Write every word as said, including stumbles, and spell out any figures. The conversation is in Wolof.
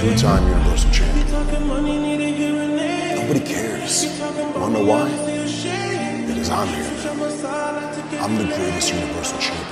two-time Universal Champion. Nobody cares. Wanna know why? Because I'm here. I'm the greatest Universal Champion.